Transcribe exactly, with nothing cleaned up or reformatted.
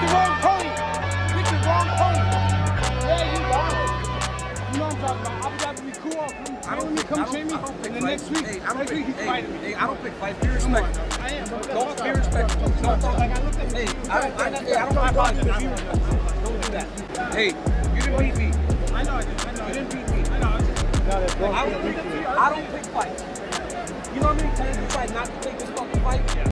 the wrong pony. You picked the wrong pony. Yeah, you got it. You know what I'm talking about. I would have to be cool. Come train me, come train me. And the next week, hey, I don't next pick, week he's hey, fighting me. Hey, I don't pick fights. Be respectful. I am, bro. Don't be respectful. Don't talk. Like I looked at Hey, you. I don't. I don't. Hey, I don't fight fights. Don't do that. Hey, you didn't beat me. I know I did. I know. You didn't beat me. I know. I don't pick. I don't pick fights. You know how many times you tried not to take this